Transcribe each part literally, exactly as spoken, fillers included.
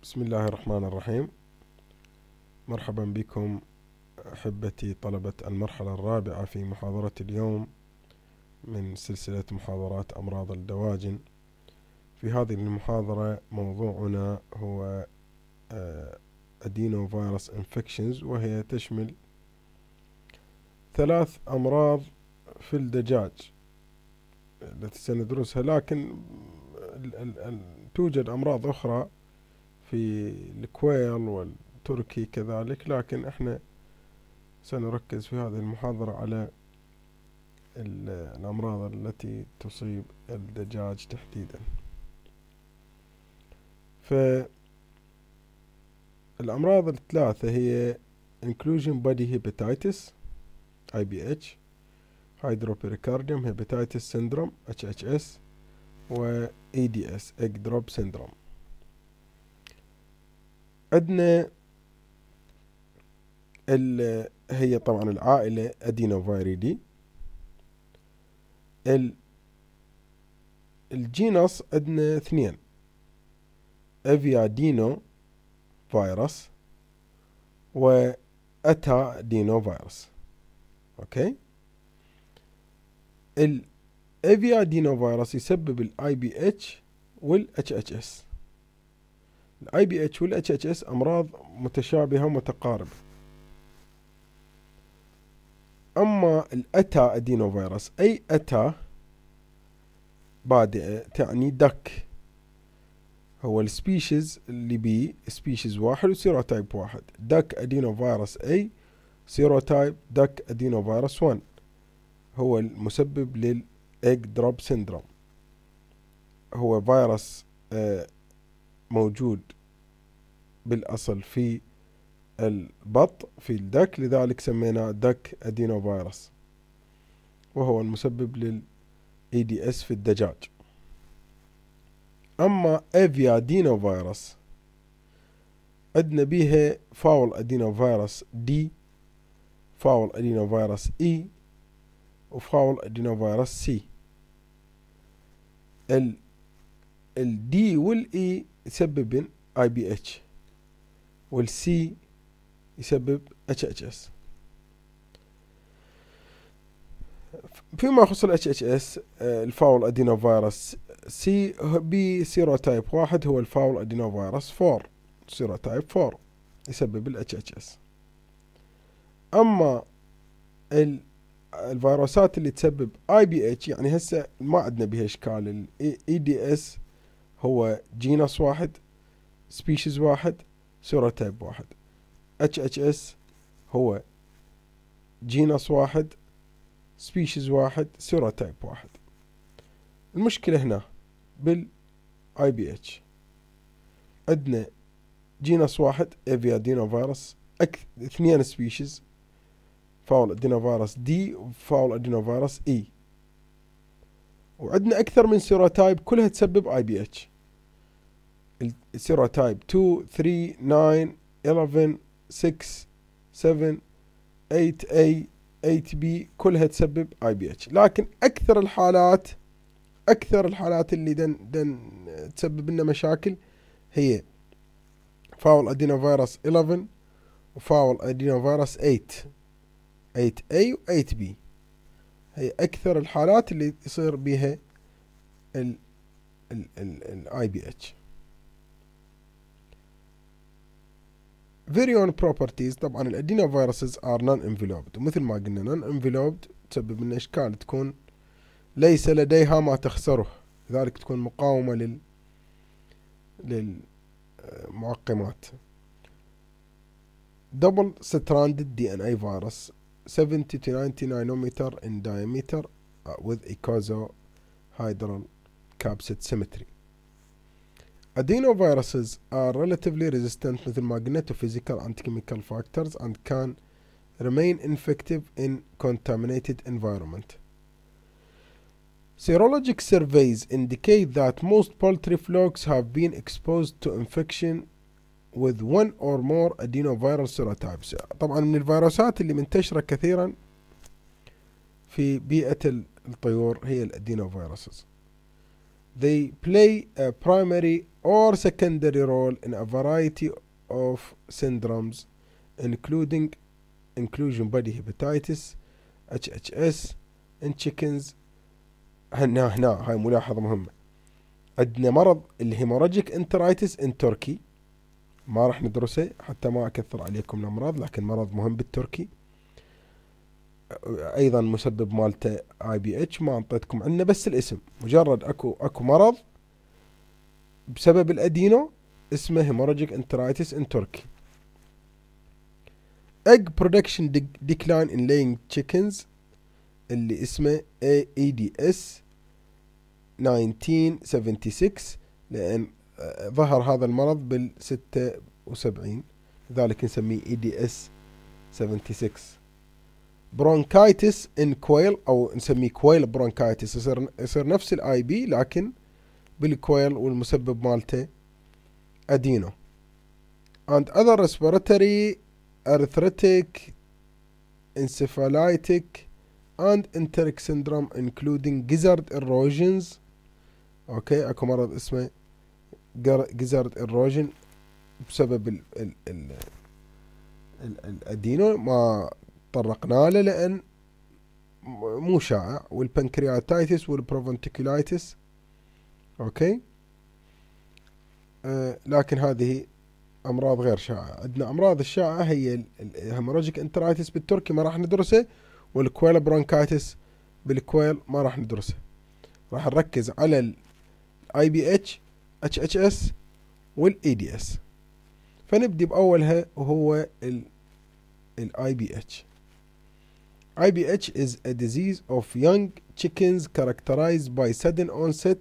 بسم الله الرحمن الرحيم. مرحبا بكم أحبتي طلبة المرحلة الرابعة في محاضرة اليوم من سلسلة محاضرات أمراض الدواجن. في هذه المحاضرة موضوعنا هو Adenovirus Infections، وهي تشمل ثلاث أمراض في الدجاج التي سندرسها، لكن توجد أمراض أخرى في الكويل والتركي كذلك، لكن احنا سنركز في هذه المحاضرة على الأمراض التي تصيب الدجاج تحديدا. فالأمراض الثلاثة هي Inclusion Body Hepatitis I B H، Hydropericardium Hepatitis Syndrome H H S، و E D S Egg Drop Syndrome. عندنا هي طبعا العائلة Adenoviridis. الجينس عندنا اثنين، Aviadeno فيروس و Atadeno فيروس. اوكي، الافيادينو فيروس يسبب الاي بي اتش والاتش اتش اس. الاي بي اتش والاتش اتش اس امراض متشابهة ومتقاربة. اما الاتا ادينو فيروس، اي اتا بادئة تعني دك، هو السبيشيز اللي بي سبيشيز واحد وسيروتايب واحد. دك ادينو فيروس اي، سيروتايب دك ادينو فيروس واحد، هو المسبب للإيج دروب سيندروم. هو فيروس موجود بالأصل في البط في الدك، لذلك سميناه دك أدينو فيروس، وهو المسبب لل إي دي إس في الدجاج. أما أفيادينو فيروس عندنا بيها فاول أدينو فيروس دي، فاول أدينو فيروس إي، وفاول أدينو فيروس سي. ال الدي والإي يسبب اي بي اتش، والسي يسبب اتش اتش اس. فيما يخص ال اتش اتش اس، الفاول ادينو فيروس سي بي سيروتايب واحد، هو الفاول ادينو فيروس أربعة، سيروتايب أربعة يسبب ال اتش اتش اس. اما ال الفيروسات اللي تسبب اي بي اتش، يعني هسه ما عندنا بها اشكال. الاي دي اس هو جينس واحد، سبيشيز واحد، سيروتايب واحد. اتش اتش اس هو جينس واحد، سبيشيز واحد، سيروتايب واحد. المشكلة هنا بالاي بي اتش، عندنا جينس واحد افيادينو فيروس، اثنين سبيشيز، فاول ادينو فيروس دي وفاول ادينو فيروس اي، وعندنا اكثر من سيروتايب كلها تسبب اي بي اتش. السيروتايب اثنين ثلاثة تسعة إحدى عشر ستة سبعة ثمانية A ثمانية B كلها تسبب اي بي اتش. لكن اكثر الحالات اكثر الحالات اللي دن دن تسبب لنا مشاكل هي فاول ادينو فيروس احدى عشر وفاول ادينو فيروس ثمانية، ثمانية A و ثمانية B. هي اكثر الحالات اللي يصير بها ال ال ال الاي بي اتش. Virion properties. طبعا الادينو فيروسز are non-enveloped، ومثل ما قلنا non-enveloped تسبب لنا اشكال، تكون ليس لديها ما تخسره، لذلك تكون مقاومة لل للمعقمات. double stranded دي إن إيه virus seventy to ninety nanometer in diameter with icosahedral capsid symmetry. Adenoviruses are relatively resistant مثل ما قلنا to physical and chemical factors and can remain infective in contaminated environment. Serologic surveys indicate that most poultry flocks have been exposed to infection with one or more adenoviral serotypes. طبعا من الفيروسات اللي منتشرة كثيرا في بيئة الطيور هي الادينوفيروسز. They play a primary or secondary role in a variety of syndromes including inclusion body hepatitis H H S in chickens. هنا هنا هاي ملاحظة مهمة. عندنا مرض الهيموراجيك انترايتس ان تركي، ما راح ندرسه حتى ما اكثر عليكم الامراض، لكن مرض مهم بالتركي. ايضا مسبب مالته اي بي اتش ما انطيتكم عنه بس الاسم، مجرد اكو اكو مرض بسبب الادينو اسمه هيموراجيك انترايتس ان تركي. egg production decline in laying chickens اللي اسمه إيه إي دي إس ألف وتسعمية وسبعة وستين، لأن ظهر هذا المرض بالستة وسبعين، لذلك نسميه إي دي إس ستة وسبعين. برونكايتس ان كويل أو نسميه كويل برونكايتس، يصير يصير نفس الاي بي لكن بالكويل والمسبب مالته ادينو. and other respiratory arthritic encephalitic and enteric syndrome including gizzard erosions. اوكي اكو مرض اسمه gizzard erosion بسبب ال ال ال ال الادينو ما طرقنا له لان مو شائع، والبنكرياتايتس والبروفنتيكولايتس. اوكي آه لكن هذه امراض غير شائعة. عندنا امراض الشائعة هي الهيموراجيك انترايتس بالتركي ما راح ندرسه، والكويل برونكايتس بالكويل ما راح ندرسه. راح نركز على الاي بي اتش اتش اتش اس والاي دي اس. فنبدي باولها وهو الاي بي اتش. I B H is a disease of young chickens characterized by sudden onset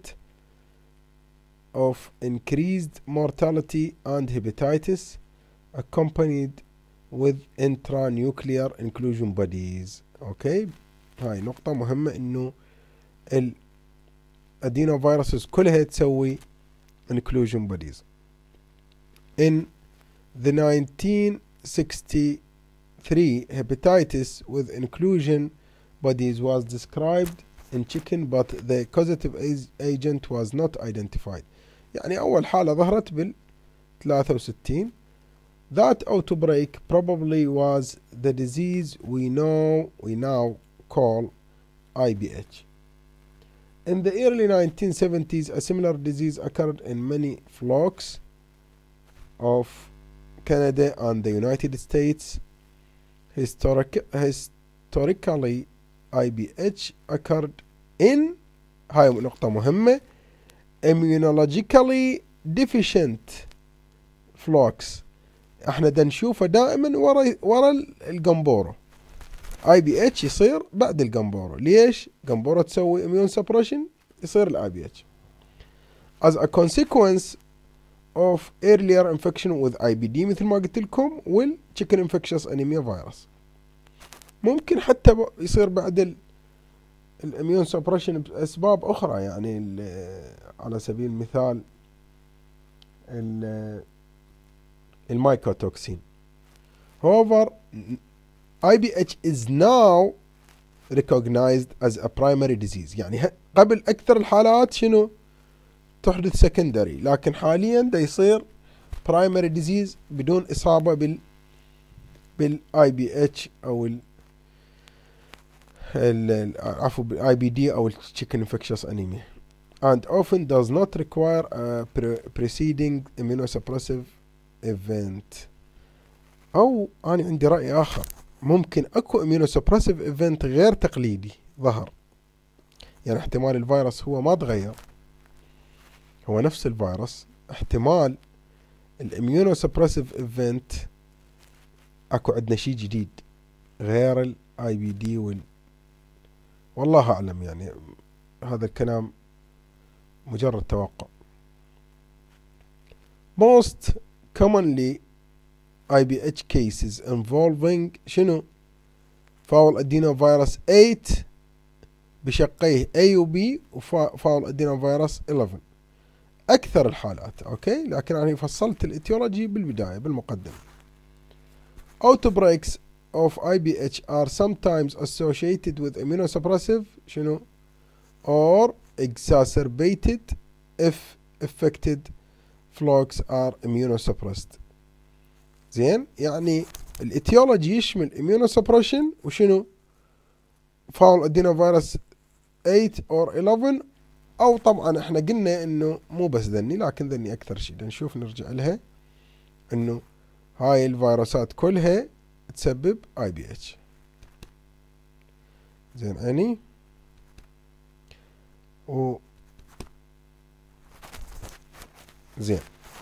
of increased mortality and hepatitis accompanied with intranuclear inclusion bodies. اوكي هاي نقطة مهمة، انه الادينوفيروسز كلها تسوي inclusion bodies. In the nineteen sixty-three hepatitis with inclusion bodies was described in chicken but the causative agent was not identified. يعني أول حالة ظهرت بال ثلاثة وستين. That outbreak probably was the disease we know we now call I B H. In the early nineteen seventies, a similar disease occurred in many flocks of Canada and the United States. Historic, historically, I B H occurred in هاي نقطة مهمة immunologically deficient flocks. احنا دا نشوفه دائما ورا ورا الجمبورو. اي بي اتش يصير بعد الجمبورو. ليش؟ جمبورو تسوي immune suppression، يصير الاي بي اتش. As a consequence of earlier infection with I B D مثل ما قلت لكم وال chicken infectious anemia virus. ممكن حتى يصير بعد الاميون سبريشن باسباب اخرى، يعني على سبيل المثال المايكوتوكسين. However, I B H is now recognized as a primary disease. يعني قبل اكثر الحالات شنو تحدث secondary، لكن حاليا دا يصير primary disease بدون اصابة بال بال I B H او ال عفوا بالاي بي دي او chicken infectious anemia and often does not require a preceding immunosuppressive event. او انا عندي رأي اخر، ممكن اكو immunosuppressive event غير تقليدي ظهر، يعني احتمال الفيروس هو ما تغير، هو نفس الفيروس، احتمال الاميونوسبريسيف ايفنت اكو عندنا شيء جديد غير الاي بي دي وال والله اعلم، يعني هذا الكلام مجرد توقع. Most commonly I B H cases involving شنو فاول ادينوفيروس ثمانية بشقيه A و B وفاول ادينوفيروس إحدى عشر اكثر الحالات. اوكي لكن انا فصلت الاتيولوجي بالبداية بالمقدمة. Outbreaks of I B H are sometimes associated with immunosuppressive شنو or exacerbated if affected flocks are immunosuppressed. زين، يعني الاتيولوجي يشمل immunosuppression وشنو؟ فاول ادينوفيروس ثمانية or إحدى عشر، او طبعا احنا قلنا انه مو بس ذني، لكن ذني اكثر شيء. نشوف نرجع لها انه هاي الفيروسات كلها تسبب اي بي اتش. زين عيني. و زين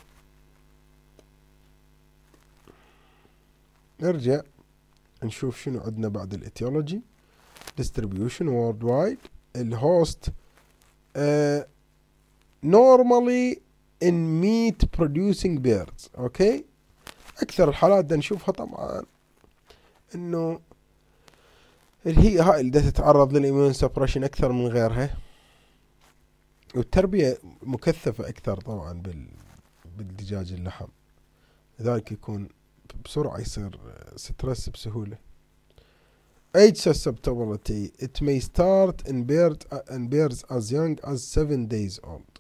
نرجع نشوف شنو عندنا بعد الاتيولوجي. distribution worldwide. الهوست uh, normally in meat producing birds. اوكي، اكثر الحالات بدنا نشوفها طبعا انه اللي هي هاي اللي تتعرض للإيميون سبريشن اكثر من غيرها، والتربية مكثفة اكثر طبعا بال بالدجاج اللحم، لذلك يكون بسرعة يصير ستريس بسهولة. Age susceptibility. It may start in birds in birds as young as seven days old.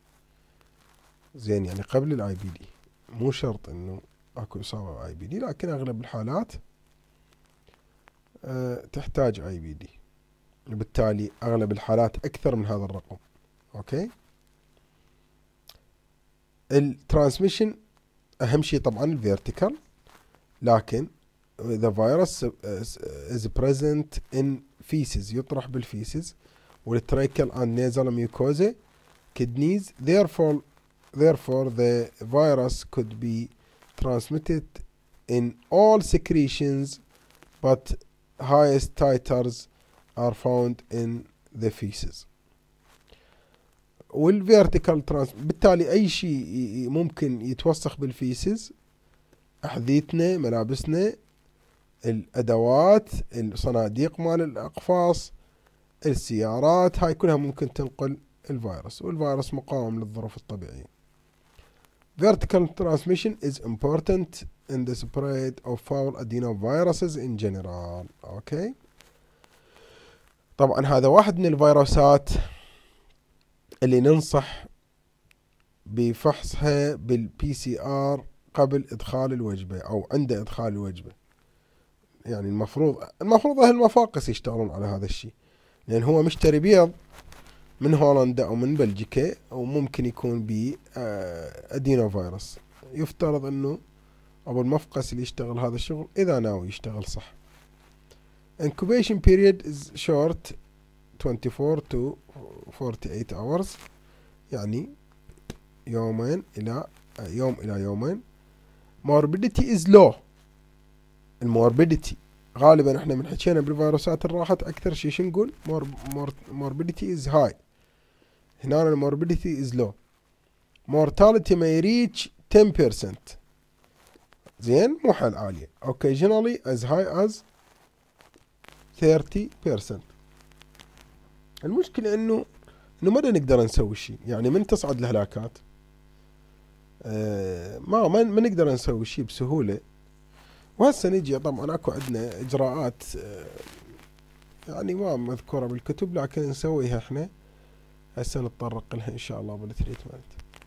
زين، يعني قبل الاي بي دي، مو شرط انه اكو اصابة باي بي دي، لكن اغلب الحالات أه تحتاج اي بي دي، وبالتالي اغلب الحالات اكثر من هذا الرقم. اوكي. الترانسميشن اهم شيء طبعا الفيرتيكال، لكن the virus is present in feces، يطرح بالفيسز والتريكل and nasal mucosa kidneys. therefore therefore the virus could be transmitted in all secretions but highest titers are found in the feces. والفيرتيكال ترانس، بالتالي اي شيء ممكن يتوسخ بالفيسز، احذيتنا، ملابسنا، الادوات، الصناديق مال الاقفاص، السيارات، هاي كلها ممكن تنقل الفيروس، والفيروس مقاوم للظروف الطبيعية. Vertical transmission is important in the spread of foul adenoviruses in general. اوكي. طبعا هذا واحد من الفيروسات اللي ننصح بفحصها بالبي سي ار قبل ادخال الوجبة او عند ادخال الوجبة. يعني المفروض المفروض اهل المفاقس يشتغلون على هذا الشيء، لان هو مشتري بيض من هولندا او من بلجيكا، او ممكن يكون ب ادينو فيروس. يفترض انه ابو المفقس اللي يشتغل هذا الشغل اذا ناوي يشتغل صح. incubation period is short twenty-four to forty-eight hours، يعني يومين الى يوم الى يومين. morbidity is low. الموربيديتي غالبا احنا من حكينا بالفيروسات اللي راحت اكثر شيء شو نقول؟ morbidity is high. هنا الموربيديتي is low. mortality may reach ten percent. زين، مو حل عالية. occasionally as high as thirty percent. المشكلة انه انه ما نقدر نسوي شيء، يعني من تصعد الهلاكات اه ما ما نقدر نسوي شيء بسهولة. وهسه نجي طبعا اكو عندنا اجراءات اه يعني ما مذكورة بالكتب، لكن نسويها احنا هسه نتطرق لها ان شاء الله بالتريتمنت.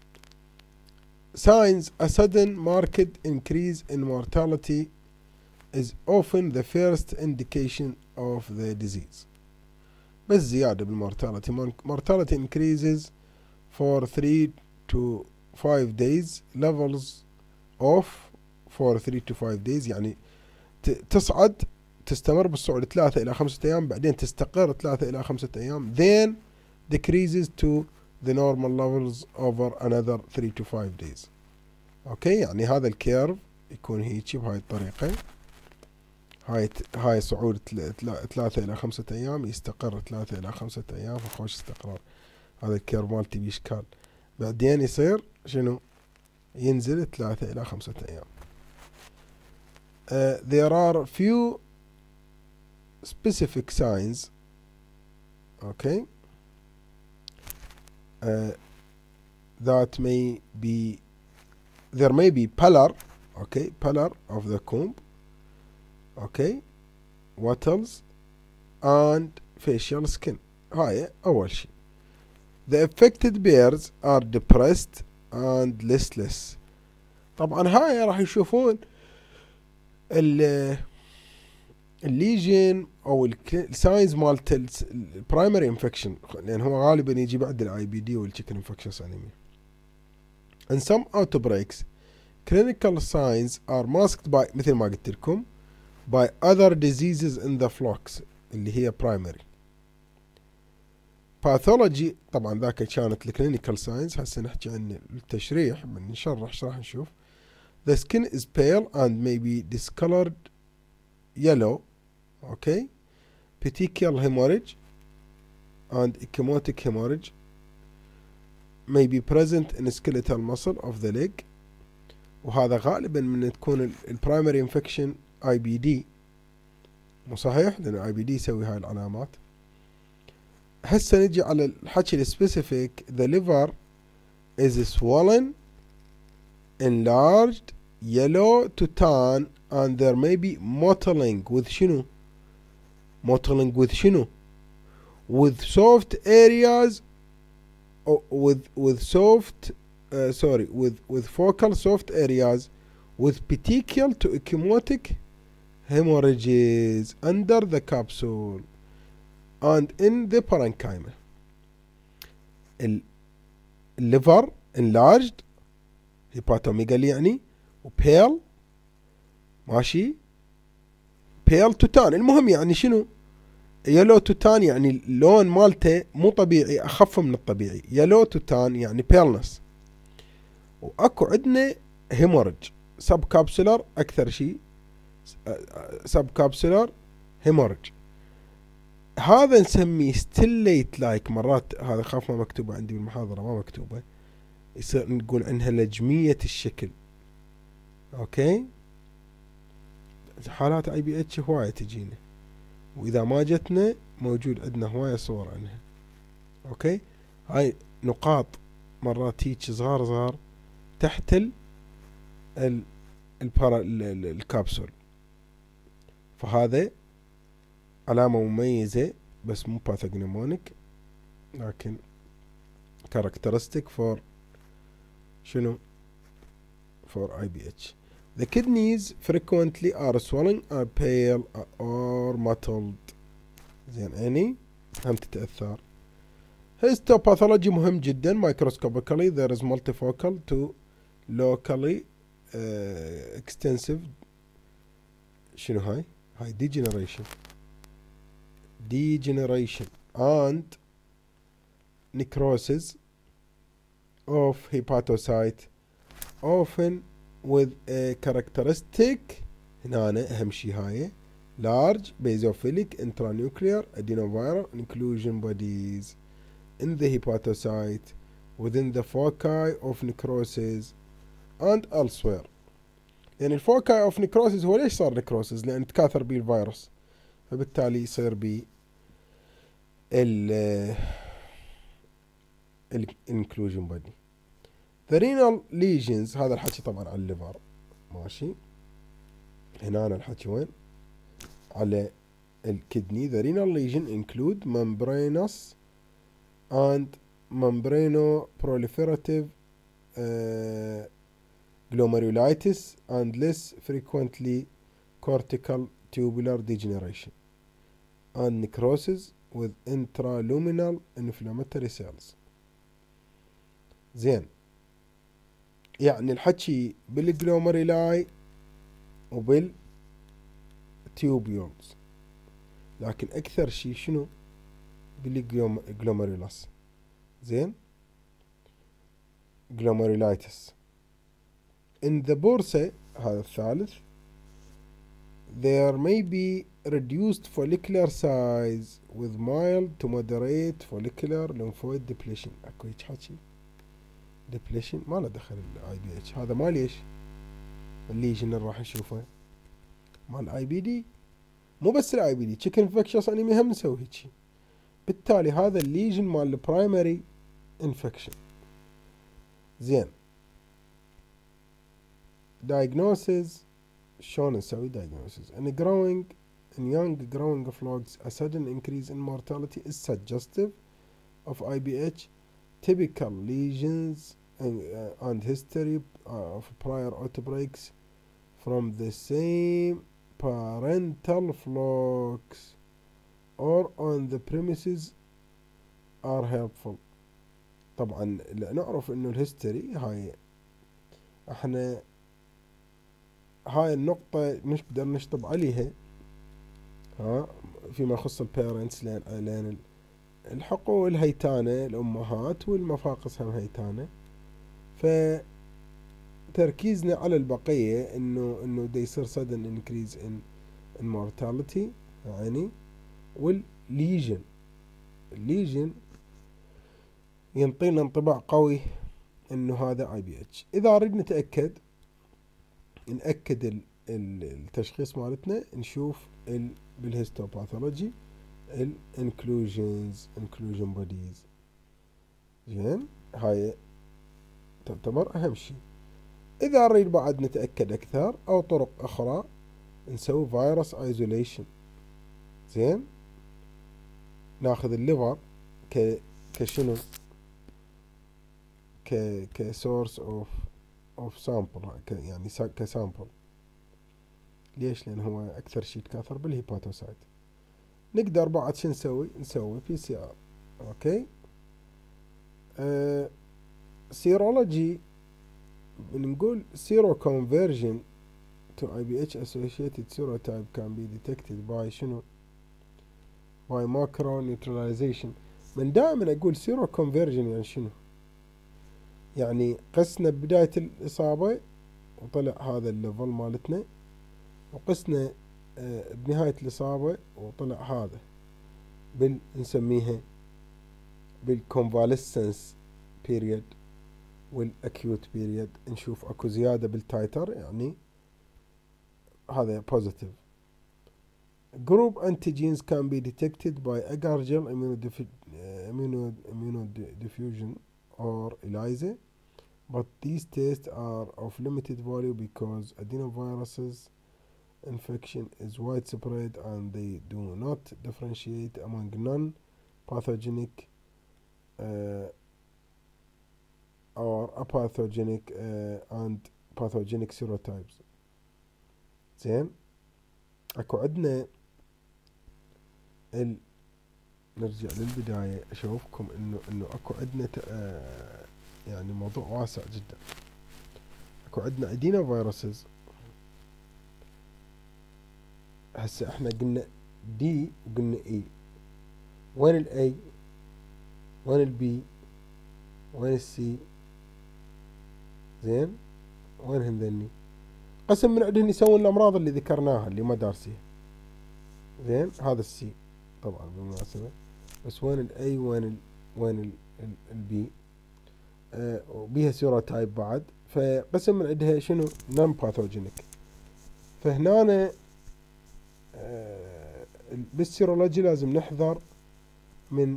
signs. a sudden marked increase in mortality is often the first indication of the disease. بس زيادة بالمورتاليتي. mortality increases for three to five days levels off for three to five days، يعني تصعد تستمر بالصعود ثلاثة إلى خمسة أيام، بعدين تستقر ثلاثة إلى خمسة أيام، then decreases to the normal levels over another three to five days. أوكي، يعني هذا الكيرف يكون هيجي بهاي الطريقة. هاي هاي صعود ثلاثة إلى خمسة أيام، يستقر ثلاثة إلى خمسة أيام، خوش استقرار. هذا الكيرف مالتي بإشكال، بعدين يصير شنو؟ ينزل ثلاثة إلى خمسة أيام. Uh, there are few specific signs. Okay. Uh, that may be there may be pallor. Okay, pallor of the comb. Okay, wattles and facial skin. هاي أول شيء. The affected bears are depressed and listless. طبعا هاي راح يشوفون الليجن او الساينز مالت البرايمري انفكشن، لان هو غالبا يجي بعد الاي بي دي والتشيكن انفكشنز انيميا. In some outbreaks clinical signs are masked by مثل ما قلت لكم by other diseases in the flocks اللي هي primary. pathology طبعا ذاك كانت الكلينيكال ساينز، هسه نحكي عن التشريح من نشرح ايش راح نشوف. The skin is pale and may be discolored yellow. Okay. Petechial hemorrhage and ecchymotic hemorrhage may be present in skeletal muscle of the leg. وهذا غالبا من تكون البرايمري انفكشن اي بي دي، مو صحيح؟ لان اي بي دي يسوي هاي العلامات. هسه نجي على الحكي السبيسيفيك. The liver is swollen, enlarged, yellow to tan and there may be mottling with شنو؟ mottling with شنو؟ with soft areas oh, with with soft uh, sorry with with focal soft areas with petechial to ecchymotic hemorrhages under the capsule and in the parenchyma. الليفر enlarged hepatomegaly يعني وبيل ماشي pale to tan. المهم يعني شنو؟ يلو تو تان يعني اللون مالته مو طبيعي، اخف من الطبيعي. يلو تو تان يعني بيلنس. واكو عندنا هيمورج سب كابسولار، اكثر شيء سب كابسولار هيمورج. هذا نسميه ستيليت لايك. مرات هذا خاف ما مكتوبه عندي بالمحاضره، ما مكتوبه، يصير نقول عنها لجميه الشكل. اوكي. حالات اي بي اتش هوايه تجينا، واذا ما جتنا موجود عندنا هواية صور عنها. اوكي. هاي نقاط مرات هيك صغار صغار تحت ال ال البارا الكابسول، فهذا علامة مميزة بس مو باثوجنومونيك، لكن characteristic for شنو for I B H. The kidneys frequently are swollen or pale or mottled. زين عيني هم تتأثر. Histopathology مهم جدا. Microscopically there is multifocal to locally uh, extensive شنو هاي؟ هاي degeneration degeneration and necrosis of hepatocyte often with a characteristic هنا أهم شي هاي large basophilic intranuclear adenoviral inclusion bodies in the hepatocyte within the foci of necrosis and elsewhere. يعني الفوكاي اوف نيكروسيس هو ليش صار نيكروسيس؟ لأن تكاثر به الفيروس، فبالتالي يصير به ال inclusion body. The renal lesions هذا الحكي طبعا على الليفر ماشي. هنا أنا الحكي وين؟ على الكدني. The renal lesion include membranous and membranoproliferative uh, glomerulitis and less frequently cortical tubular degeneration and necrosis with intraluminal inflammatory cells. زين، يعني الحكي بالجلوميرولاي وبالتيوبيولز، لكن أكثر شيء شنو؟ بالجلوميرولاس. زين، glomerulitis. In the bursa هذا الثالث there may be reduced follicular size with mild to moderate follicular lymphoid depletion. اكو هيك حكي depletion ما له دخل الاي بي اتش. هذا ما ليش الليجن اللي راح نشوفه مال اي بي دي، مو بس الاي بي دي، تشيكن انفكشنز انيميا هم نسوي هيك. بالتالي هذا الليجن مال البرايمري انفكشن. زين، diagnosis شلون نسوي diagnosis؟ in growing in young growing frogs a sudden increase in mortality is suggestive of I B H. Typical lesions and history of prior outbreaks from the same parental flocks or on the premises are helpful. طبعا نعرف انه الهيستوري هاي احنا هاي النقطة نقدر نشطب عليها ها فيما يخص البيرنتس، لان لان الحقول هيتانة الامهات والمفاقس هم هيتانة، فتركيزنا على البقية انه انه دا يصير sudden increase in, in mortality يعني، والليجن الليجن ينطينا انطباع قوي انه هذا اي بي اتش. اذا اريد نتأكد نأكد ال ال التشخيص مالتنا نشوف ال بالهيستوباثولوجي الانكلوجنز انكلوجن بوديز. زين هاي تعتبر اهم شيء. اذا اريد بعد نتأكد اكثر او طرق اخرى نسوي فيروس ايزوليشن. زين ناخذ الليفر ك كشنو ك كسورس اوف اوف سامبل يعني كسامبل. ليش؟ لان هو اكثر شيء يتكاثر بالهيباتوسايت. نقدر بعد شو نسوي؟ نسوي بي سي ار. اوكي أه سيرولوجي بنقول سيرو conversion to I B H associated serotype can be detected by شنو؟ by macro neutralization. من دائما اقول سيرو conversion يعني شنو؟ يعني قسنا ببداية الإصابة وطلع هذا الليفل مالتنا، وقسنا آه بنهاية الإصابة وطلع هذا، بال نسميها بالconvalescence period والacute period. نشوف اكو زيادة بالتايتر يعني هذا positive. Group antigens can be detected by agar-gel immunodiffusion or ELISA, but these tests are of limited value because adenoviruses infection is widespread and they do not differentiate among non-pathogenic uh, or apathogenic uh, and pathogenic serotypes. زين اكو عندنا ال... نرجع للبداية اشوفكم انه انه اكو عندنا آه يعني موضوع واسع جدا. اكو عندنا ادينا فيروسز. هسه احنا قلنا دي وقلنا اي. وين الاي؟ وين البي؟ وين السي؟ زين وينهم ذني؟ قسم من عندهم يسوون الامراض اللي ذكرناها اللي ما دارسيها. زين هذا السي طبعا بالمناسبة، بس وين الاي وين ال وين البي؟ آه وبيها سيروتايب بعد، فقسم من عندها شنو؟ نون باثوجينيك. فهنا آه بالسيرولوجي لازم نحذر من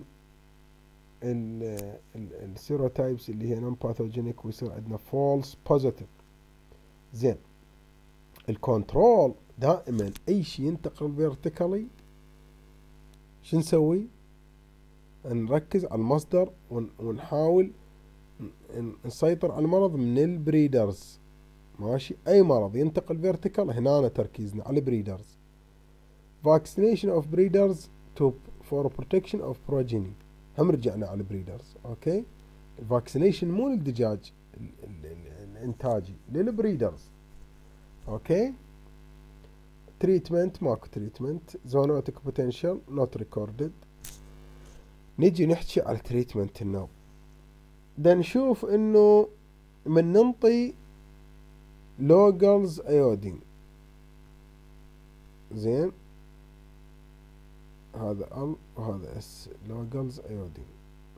السيروتايبس اللي هي نون باثوجينيك ويصير عندنا فولس بوزيتيف. زين الكنترول دائما اي شيء ينتقل فيرتيكالي شو نسوي؟ نركز على المصدر ونحاول نسيطر على المرض من البريدرز. ماشي اي مرض ينتقل فيرتيكال هنا تركيزنا على البريدرز. vaccination of breeders to for protection of progeny. هم رجعنا على البريدرز. اوكي الفاكسينيشن مو للدجاج الانتاجي، للبريدرز. اوكي تريتمنت ماكو تريتمنت. زونوتيك بوتنشال نوت ريكوردد. نجي نحكي على تريتمنت النوم. دا نشوف انه من ننطي لوجلز ايودين. زين هذا ال وهذا اس لوجلز ايودين.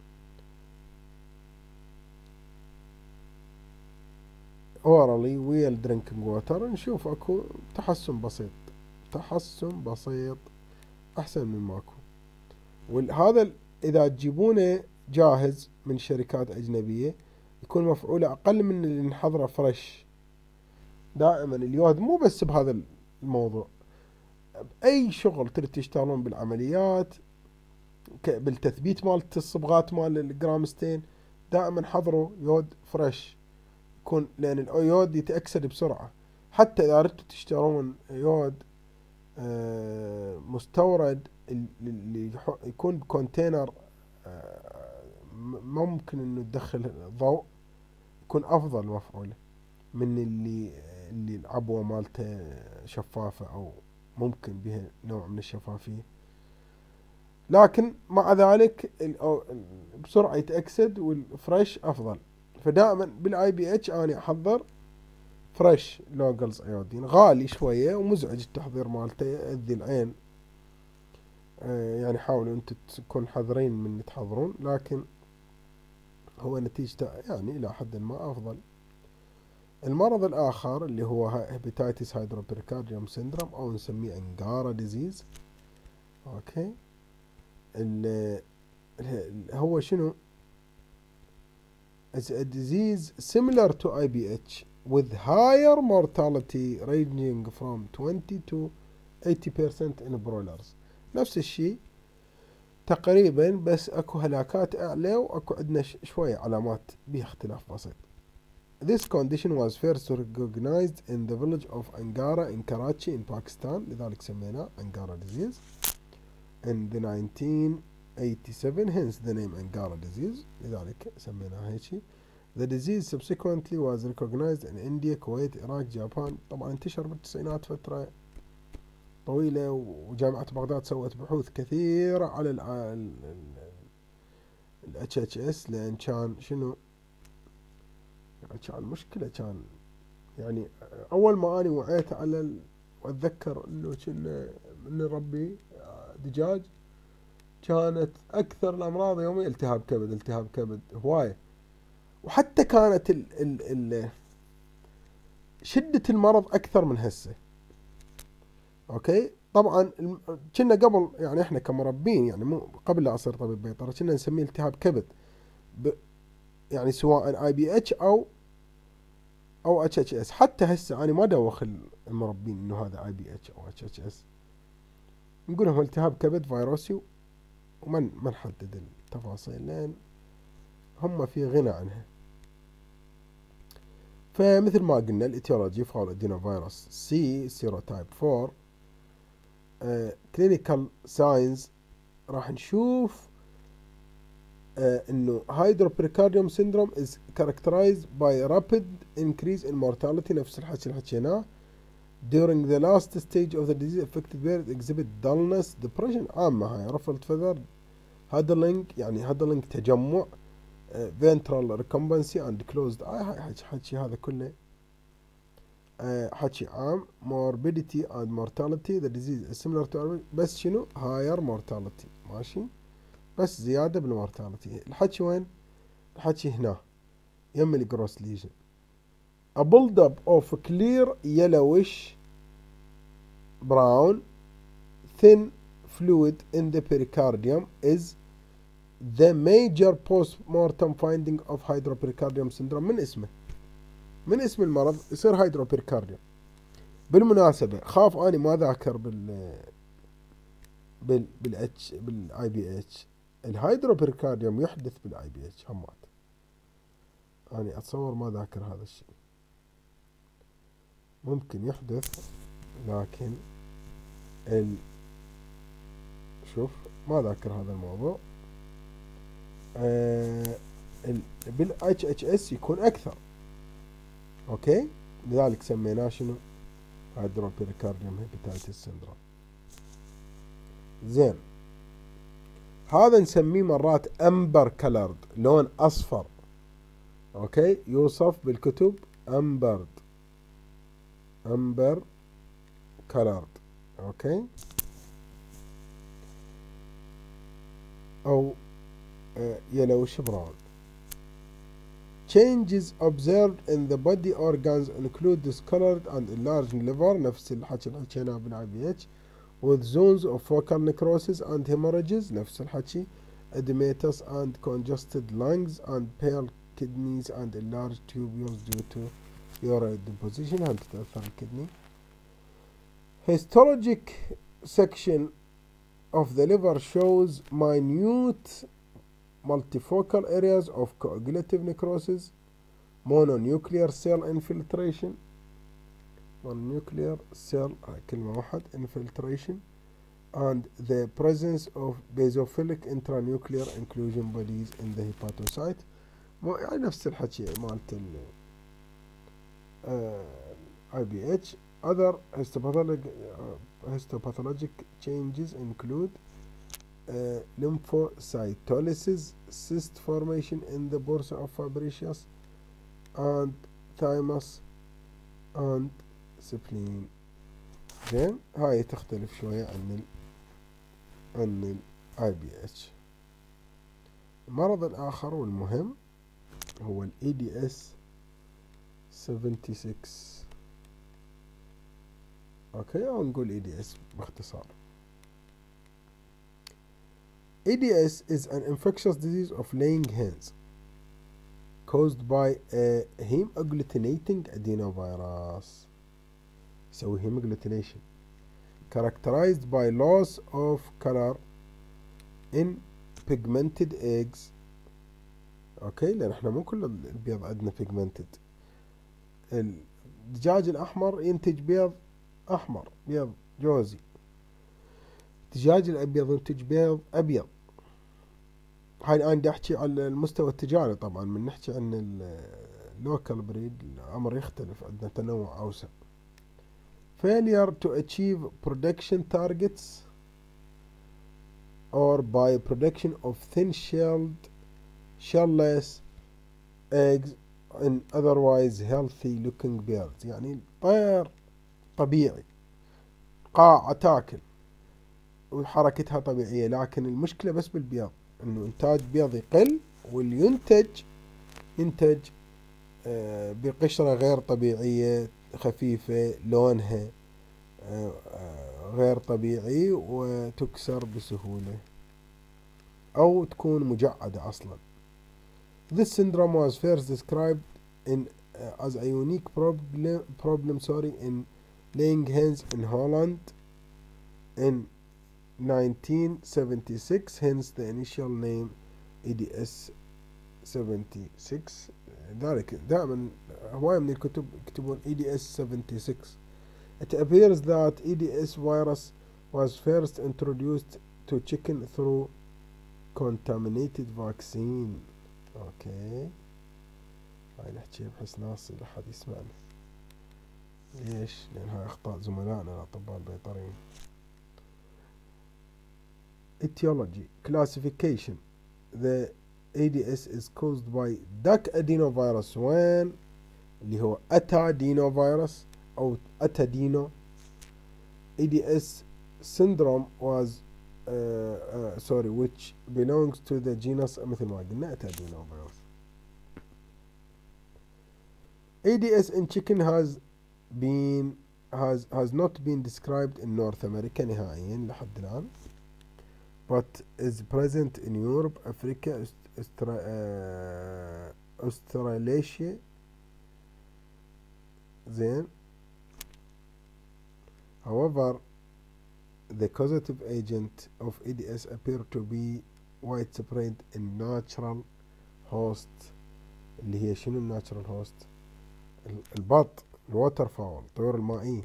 اورالي ويا الدرينكينج ووتر نشوف اكو تحسن بسيط، تحسن بسيط احسن من ماكو. وهذا اذا تجيبونه جاهز من شركات اجنبية يكون مفعوله اقل من اللي نحضره فريش. دائما اليود مو بس بهذا الموضوع، باي شغل تريد تشتغلون بالعمليات بالتثبيت مال الصبغات مال الجرامستين دائما حضروا يود فريش يكون، لأن اليود يتأكسد بسرعة. حتى إذا أردتوا تشترون يود مستورد اللي يكون بكونتينر ممكن إنه تدخل ضوء، يكون أفضل مفعولة من اللي اللي العبوة مالته شفافة أو ممكن بها نوع من الشفافية، لكن مع ذلك بسرعة يتأكسد والفريش أفضل. فدائما بالاي بي اتش أنا أحضر فريش لوجلز ايودين. غالي شوية ومزعج التحضير مالته، يأذي العين، آه يعني حاولوا انتم تكون حذرين من تحضرون، لكن هو نتيجته يعني الى حد ما افضل. المرض الاخر اللي هو هيباتيتس هيدروبيريكارديوم سيندروم او نسميه انجارا ديزيز. اوكي، هو شنو؟ is a disease similar to I B H with higher mortality ranging from twenty to eighty percent in broilers. نفس الشيء تقريبا، بس اكو هلاكات اعلى واكو عندنا شوية علامات بها اختلاف بسيط. This condition was first recognized in the village of Angara in Karachi in Pakistan، لذلك سميناه Angara disease in the nineteen eighty-seven، hence the name Angara disease، لذلك سميناها هيك. The disease subsequently was recognized in India, Kuwait, Iraq, Japan. طبعا انتشر بالتسعينات فترة طويلة، وجامعة بغداد سوت بحوث كثيرة على ال ال إتش إتش إس، لأن كان شنو يعني كان مشكلة. كان يعني أول ما أنا وعيت على ال... وأتذكر إنه كنا من ربي دجاج، كانت أكثر الأمراض يومي التهاب كبد، التهاب كبد هواية. وحتى كانت ال ال ال شدة المرض أكثر من هسه. أوكي، طبعا كنا قبل يعني إحنا كمربين، يعني مو قبل لا أصير طبيب بيطرة، كنا نسميه التهاب كبد، ب يعني سواء آي بي إتش أو أو إتش إتش إس. حتى هسه أنا ما دوخ المربين إنه هذا آي بي إتش أو إتش إتش إس، نقول لهم التهاب كبد فيروسي، ومن ما نحدد التفاصيل لأن هم في غنى عنها. فمثل ما قلنا الاتيولوجي فاول ادينوفيروس سي سيروتايب فور. كلينيكال ساينز راح نشوف uh, انه هيدروبريكارديوم سيندروم is characterized by rapid increase in mortality، نفس الحكي اللي حكيناه. during the last stage of the disease affected birds exhibit dullness depression، عامة هاي ruffled feather huddling، يعني huddling تجمع، uh, ventral recumbency and closed eye. هاي حكي, حكي هذا كله uh, حكي عام. morbidity and mortality the disease is similar to، بس شنو higher mortality، ماشي، بس زيادة بالمورتاليتي. الحكي وين؟ الحكي هنا يم الجروس ليجن. a build-up of clear yellowish brown thin fluid in the pericardium is the major post-mortem finding of hydropericardium syndrome. من اسمه، من اسم المرض يصير هيدروبيريكارديوم. بالمناسبة خاف أنا ما ذاكر بال بال بالاتش بالاي بي اتش، الهيدروبيريكارديوم يحدث بالاي بي اتش همات. أنا أتصور ما ذاكر هذا الشيء، ممكن يحدث، لكن ال شوف ما ذاكر هذا الموضوع. آه ال بال إتش إتش إس يكون أكثر. أوكي، لذلك سميناه شنو؟ هيدروبيريكارديوم هيباتيتس سيندروم. زين، هذا نسميه مرات أمبر كلرد، لون أصفر. أوكي، يوصف بالكتب أمبرد، أمبر كلرد. أوكي، أو yellowish brown. Changes observed in the body organs include discolored and enlarged liver، نفس الحكي اللي حكيناه بالاي بي اتش، with zones of focal necrosis and hemorrhages، نفس الحكي، edematous and congested lungs and pale kidneys and enlarged tubules due to urine deposition. هم تتأثر الكدني. Histologic section of the liver shows minute multifocal areas of coagulative necrosis, mononuclear cell infiltration, mononuclear cell كلمة واحد infiltration, and the presence of basophilic intranuclear inclusion bodies in the hepatocyte. يعني نفس الحكي مالت ال آي بي إتش. Other histopathologic, uh, histopathologic changes include uh, lymphocytolysis, cyst formation in the bursa of Fabricius, and thymus and spleen. زين هاي تختلف شوية عن ال عن ال آي بي إتش. المرض الآخر والمهم هو ال إي دي إس سبعة وسبعين. اوكي او نقول إي دي إس باختصار. إي دي إس is an infectious disease of laying hens caused by a hemagglutinating adenovirus. يسوي hemagglutination characterized by loss of color in pigmented eggs. اوكي لان احنا مو كل البيض عندنا pigmented. الدجاج الاحمر ينتج بيض احمر، بيض جوزي. الدجاج الابيض ينتج بيض ابيض. هاي انا بدي احكي على المستوى التجاري، طبعا من نحكي عن اللوكال بريد الامر يختلف، عندنا تنوع اوسع. failure to achieve production targets or by production of thin shelled shellless eggs in otherwise healthy looking birds. يعني طير طبيعي، قاعة تاكل وحركتها طبيعية، لكن المشكلة بس بالبيض، انه انتاج بيض يقل، واللي ينتج ينتج بقشرة غير طبيعية خفيفة، لونها غير طبيعي، وتكسر بسهولة أو تكون مجعدة أصلا. This syndrome was first described in uh, as a unique problem, problem sorry, in laying hens in Holland in nineteen seventy-six, hence the initial name إي دي إس سبعة وسبعين. ذلك دائما هواية من الكتب يكتبون إي دي إس سبعة وسبعين. It appears that إي دي إس virus was first introduced to chicken through contaminated vaccine. اوكي هاي نحكي بحس ناصي لحد يسمعنا. ليش؟ لان هاي اخطاء زملائنا الاطباء البيطريين. Etiology classification. The إي دي إس is caused by duck adenovirus وين اللي هو atadenovirus او atadeno. إي دي إس syndrome was uh, uh, sorry which belongs to the genus مثل ما قلنا atadenovirus. إي دي إس in chicken has been has has not been described in North America نهائيا لحد الآن, but is present in Europe, Africa, Austra- uh, Australasia. Then, however, the causative agent of إي دي إس appear to be widespread in natural host. اللي هي شنو natural host؟ البط، الوتر فاول، الطيور المائية.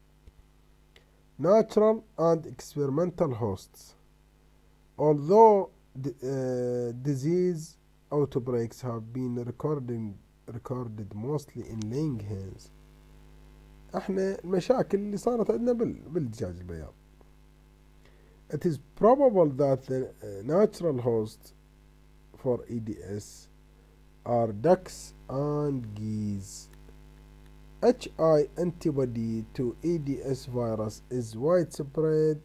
Natural and experimental hosts. Although the, uh, disease outbreaks have been recorded recorded mostly in laying hens. احنا المشاكل اللي صارت عندنا بالدجاج البياض. It is probable that the uh, natural hosts for إي دي إس are ducks and geese. إتش آي antibody to إي دي إس virus is widespread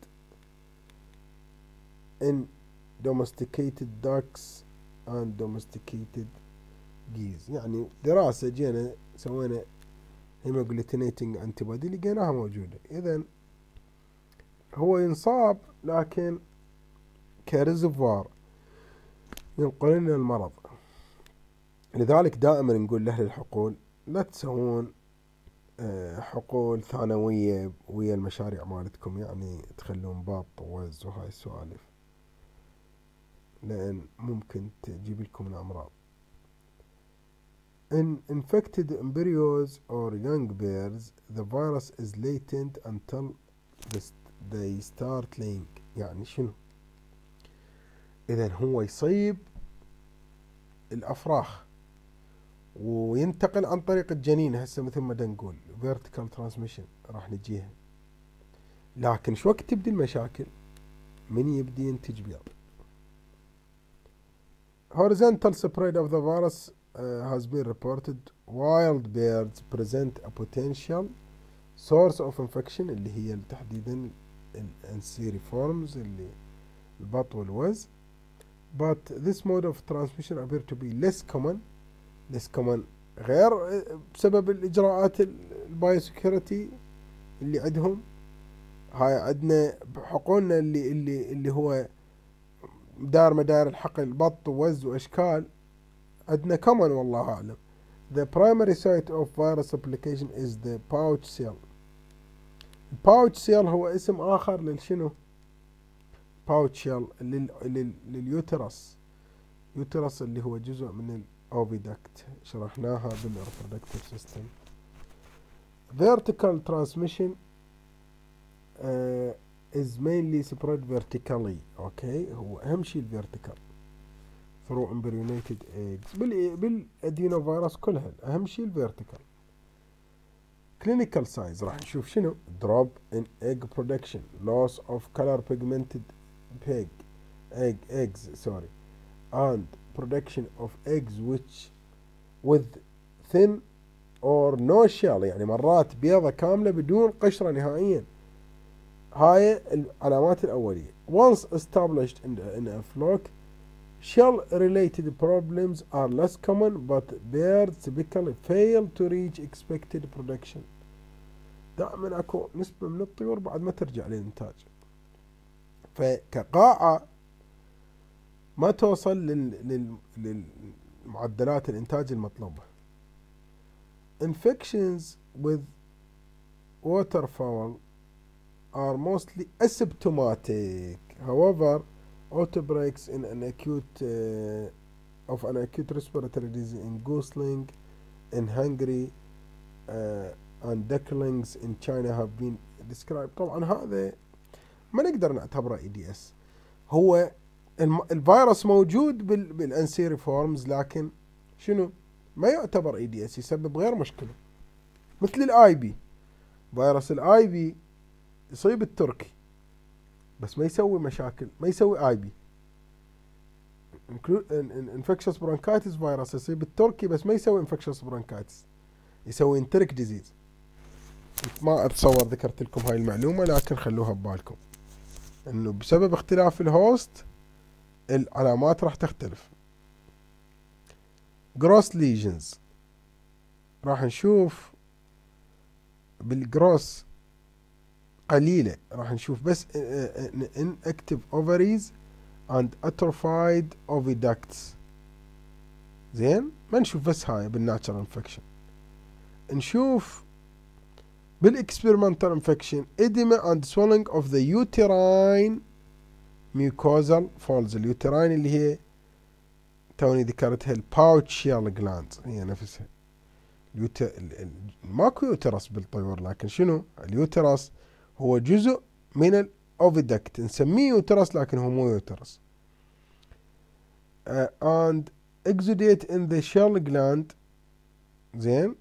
in domesticated ducks and domesticated geese. يعني دراسة جينا سوينا hemagglutinating antibody لقيناها موجودة. إذن هو ينصاب لكن كريزفوار ينقل لنا المرض. لذلك دائما نقول لأهل الحقول لا تسوون حقول ثانوية ويا المشاريع مالتكم، يعني تخلون باب وز وهاي السوالف. لأن ممكن تجيب لكم الأمراض. In infected embryos or young bears, the virus is latent until they start laying. يعني شنو؟ إذن هو يصيب الأفراخ وينتقل عن طريق الجنين، هسه مثل ما نقول vertical transmission راح نجيها. لكن شو وقت تبدي المشاكل؟ من يبدي ينتج بيض. Horizontal spread of the virus uh, has been reported. Wild birds present a potential source of infection اللي هي تحديدا الانسيريفورمز اللي البط والوز. But this mode of transmission appear to be less common. less common غير بسبب الإجراءات البايوسكيورتي اللي عندهم. هاي عندنا بحقولنا اللي اللي اللي هو دار مدار الحقل بط ووز وأشكال عندنا كمان والله أعلم. The primary site of virus application is the pouch cell. pouch cell هو اسم آخر للشنو؟ pouch cell لل لل لليوترس. يوترس اللي هو جزء من الأوفيدكت، شرحناها بالreproductive system. Vertical transmission uh, is mainly spread vertically. اوكي، هو اهم شيء الفيرتيكال through embryonated eggs. بال بالادينوفيروس كلها اهم شيء الفيرتيكال. clinical signs راح نشوف شنو؟ drop in egg production, loss of color pigmented pig egg eggs sorry and production of eggs which with thin or no shell، يعني مرات بيضة كاملة بدون قشرة نهائيا. هاي العلامات الأولية. Once established in, in a flock, shell-related problems are less common, but birds typically fail to reach expected production. دائما اكو نسبة من الطيور بعد ما ترجع للإنتاج، فكقاعة ما توصل لل... لل... للمعدلات الإنتاج المطلوبة. Infections with waterfowl are mostly asymptomatic. However, outbreaks in an acute uh, of an acute respiratory disease in gooseling in Hungary uh, and ducklings in China have been described. طبعا هذا ما نقدر نعتبره اي دي اس. هو الفيروس موجود بالانسيريفورمز لكن شنو؟ ما يعتبر اي دي اس، يسبب غير مشكلة. مثل الاي بي، فيروس الاي بي يصيب التركي بس ما يسوي مشاكل، ما يسوي اي بي. انفكشس برونكايتس فيروس يصيب التركي بس ما يسوي انفكشس برونكايتس، يسوي انتريك ديزيز. ما اتصور ذكرت لكم هاي المعلومة لكن خلوها ببالكم انه بسبب اختلاف الهوست العلامات راح تختلف. جروس ليجنز راح نشوف بالجروس قليلة، راح نشوف بس inactive ovaries and atrophied oviducts. زين، ما نشوف بس هاي بالناتشرال انفكشن. نشوف بالاكسبيرمنتال انفكشن edema and swelling of the uterine mucosal folds. اليوتراين اللي هي توني ذكرتها الباوتشيال جلاند هي نفسها. اليوت... ماكو يوترس بالطيور لكن شنو؟ اليوترس هو جزء من الأوفيدكت، نسميه يوترس لكن هو مو يوترس. uh, and exudate in the shell gland. زين،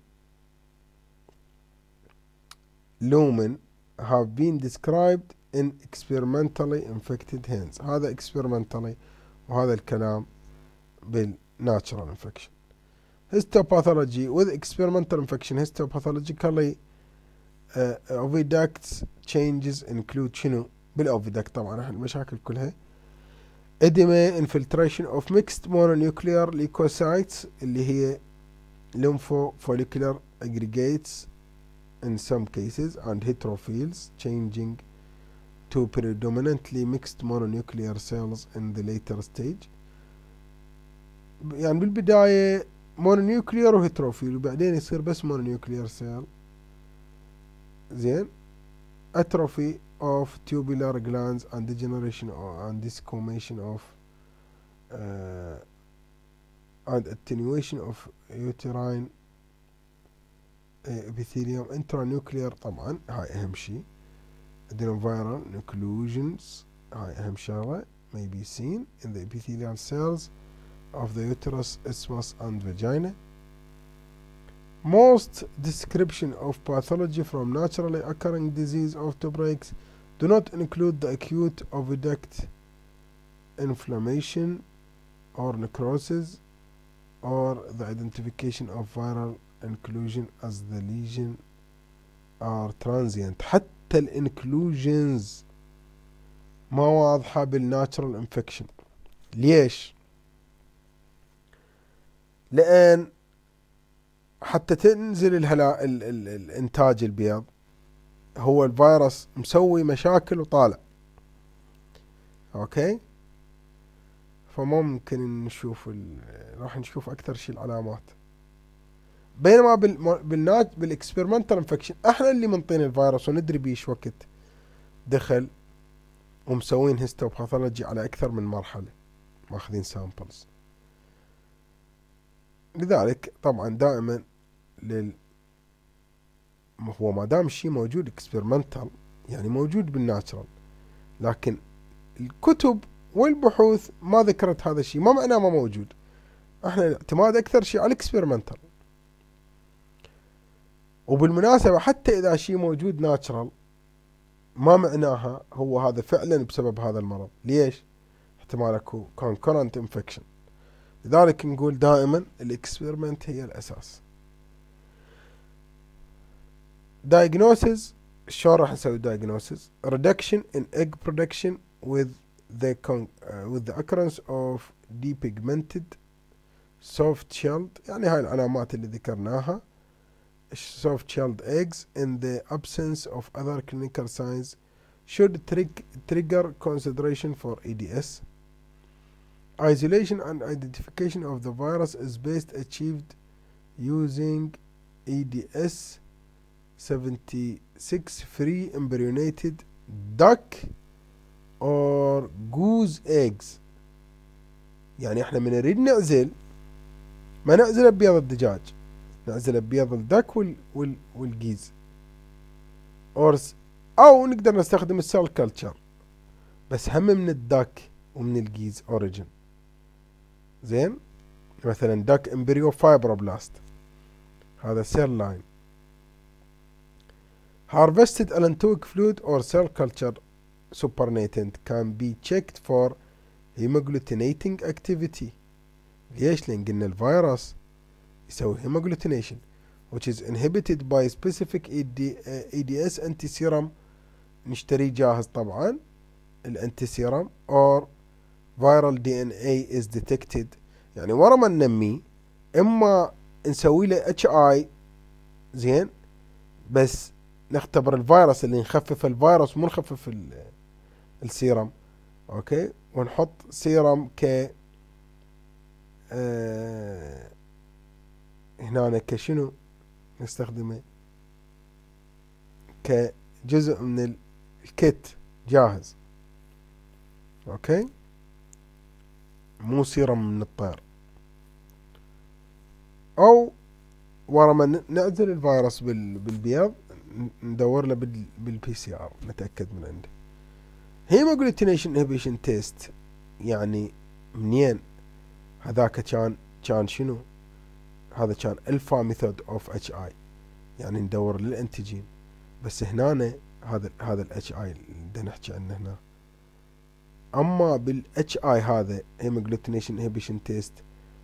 lumen have been described in experimentally infected hens. هذا experimentally وهذا الكلام بالnatural infection. Histopathology with experimental infection histopathologically uh, oviducts changes include شنو؟ بالاوفيدكت طبعا احنا المشاكل كلها edema infiltration of mixed mononuclear leukocytes اللي هي lymphofollicular aggregates in some cases and heterophils changing to predominantly mixed mononuclear cells in the later stage. يعني بالبداية mononuclear وهيتروفيل وبعدين يصير بس mononuclear cell. زين، atrophy of tubular glands and degeneration and desquamation of uh, and attenuation of uterine epithelium intranuclear. طبعا هاي أهم شيء. adenoviral inclusions هاي أهم شغلة may be seen in the epithelial cells of the uterus, isthmus and vagina. Most description of pathology from naturally occurring disease of two breaks do not include the acute oviduct inflammation or necrosis or the identification of viral inclusion as the lesion are transient. حتى الانكلوجنز ما واضحة بالناتشرال انفكشن. ليش؟ لأن حتى تنزل الهلا ال ال الانتاج البيض هو الفيروس مسوي مشاكل وطالع. اوكي، فممكن نشوف راح نشوف اكثر شيء العلامات. بينما بالنات بالاكسبيرمنتال انفكشن احنا اللي منطين الفيروس وندري بيش وقت دخل ومسوين هيستوباثولوجي على اكثر من مرحلة ماخذين سامبلز. لذلك طبعا دائما لل هو ما دام شيء موجود اكسبيرمنتال يعني موجود بالناتشرال، لكن الكتب والبحوث ما ذكرت هذا الشيء، ما معناه ما موجود. احنا الاعتماد اكثر شيء على الاكسبيرمنتال. وبالمناسبة حتى اذا شيء موجود ناتشرال ما معناها هو هذا فعلا بسبب هذا المرض. ليش؟ احتمال اكو concurrent infection. لذلك نقول دائما الاكسبيرمنت هي الاساس. diagnosis شلون راح نسوي diagnosis؟ reduction in egg production with the con uh, with the occurrence of depigmented soft shelled، يعني هاي العلامات اللي ذكرناها. soft shelled eggs in the absence of other clinical signs should trig trigger consideration for E D S. Isolation and identification of the virus is best achieved using E D S seventy-six free embryonated duck or goose eggs. يعني احنا من نريد نعزل ما نعزل ببيض الدجاج، نعزل ببيض الدك وال وال والجيز. أورس أو نقدر نستخدم السيل كلتشر بس هم من الدك ومن الجيز أوريجين. زين، مثلا دك امبريو فايبروبلاست هذا سيل لاين. Harvested allantoic fluid or cell culture supernatant can be checked for hemagglutinating activity. ليش؟ لأن قلنا الفيروس يسوي hemagglutination which is inhibited by specific E D S antiserum نشتريه جاهز طبعا الانتي سيرم or viral دي إن إيه is detected. يعني ورا ما ننميه اما نسوي له اتش اي زين بس نختبر الفيروس اللي نخفف الفيروس مو نخفف السيرم. اوكي، ونحط سيرم ك آه هنا كشنو نستخدمه كجزء من الكيت جاهز. اوكي، مو سيرم من الطير. او ورا ما نعزل الفيروس بالبيض ندور له بالبي سي ار نتاكد من عنده. هيماجلوتينيشن انهبيشن تيست يعني منين؟ هذاك كان كان شنو؟ هذا كان الفا ميثود اوف اتش اي، يعني ندور للانتيجين. بس هنا هذا هذا الاتش اي اللي بدنا نحكي عنه هنا. اما بالاتش اي هذا هيماجلوتينيشن انهبيشن تيست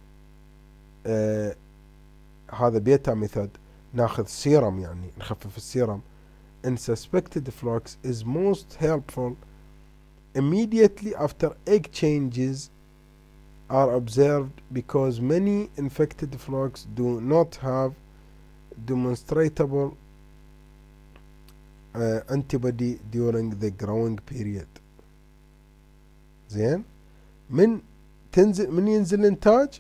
آه هذا بيتا ميثود، ناخذ سيرم يعني نخفف السيرم. in suspected flux is most helpful immediately after egg changes are observed because many infected flux do not have demonstrable uh, antibody during the growing period. زين، من تنزل من ينزل الانتاج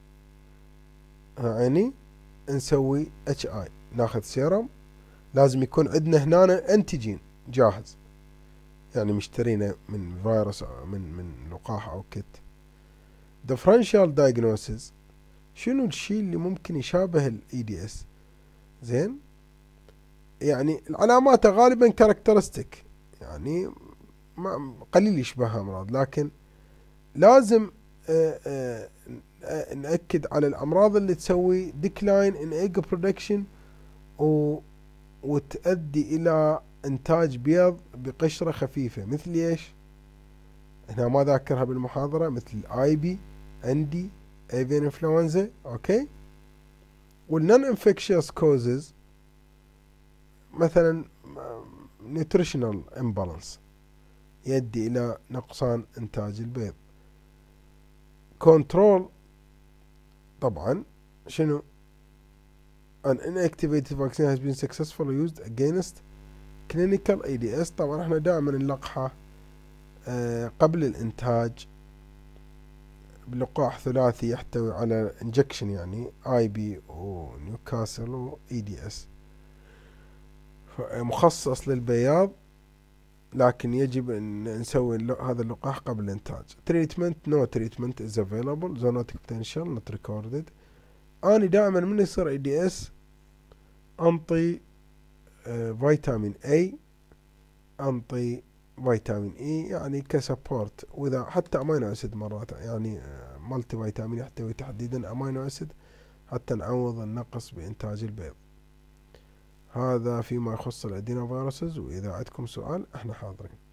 يعني نسوي اتش اي، ناخذ سيرم لازم يكون عندنا هنا انتيجين جاهز، يعني مشترينه من فيروس من من لقاح او كت. differential diagnosis شنو الشيء اللي ممكن يشابه ال إي دي إس؟ زين، يعني العلامات غالبا كاركترستيك، يعني ما قليل يشبهها أمراض، لكن لازم آآ آآ نأكد على الأمراض اللي تسوي decline in egg production و وتؤدي إلى إنتاج بيض بقشرة خفيفة، مثل إيش؟ هنا ما ذاكرها بالمحاضرة، مثل آي بي، عندي avian influenza، أوكي. والنون infectious causes مثلا nutritional imbalance يؤدي إلى نقصان إنتاج البيض. control طبعا شنو؟ an inactivated vaccine has been successfully used against clinical إي دي إس. طبعا احنا دائما نلقحه آه قبل الإنتاج بلقاح ثلاثي يحتوي على انجكشن، يعني آي بي ونيوكاسل و إي دي إس، مخصص للبياض، لكن يجب أن نسوي هذا اللقاح قبل الإنتاج. treatment no treatment is available zoonotic potential not recorded. أنا دائما من يصير إي دي إس أنطي آه فيتامين A، أنطي فيتامين إي يعني كسبورت، وإذا حتى أمينو أسيد مرات، يعني آه مالتي فيتامين يحتوي تحديدا أمينو أسيد حتى نعوض النقص بإنتاج البيض. هذا فيما يخص الأدينوفيروسز، وإذا عندكم سؤال احنا حاضرين.